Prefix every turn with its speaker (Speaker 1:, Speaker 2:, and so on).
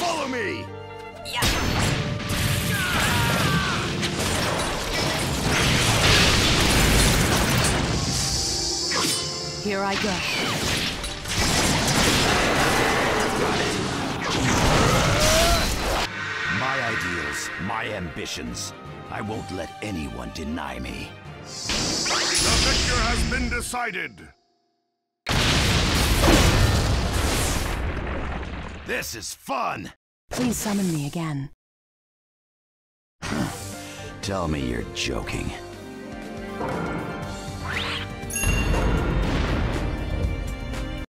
Speaker 1: Follow me!
Speaker 2: Yeah. Here I go.
Speaker 1: My ideals, my ambitions. I won't let anyone deny me. The victor has been decided. This is fun!
Speaker 2: Please summon me again.
Speaker 1: Tell me you're joking.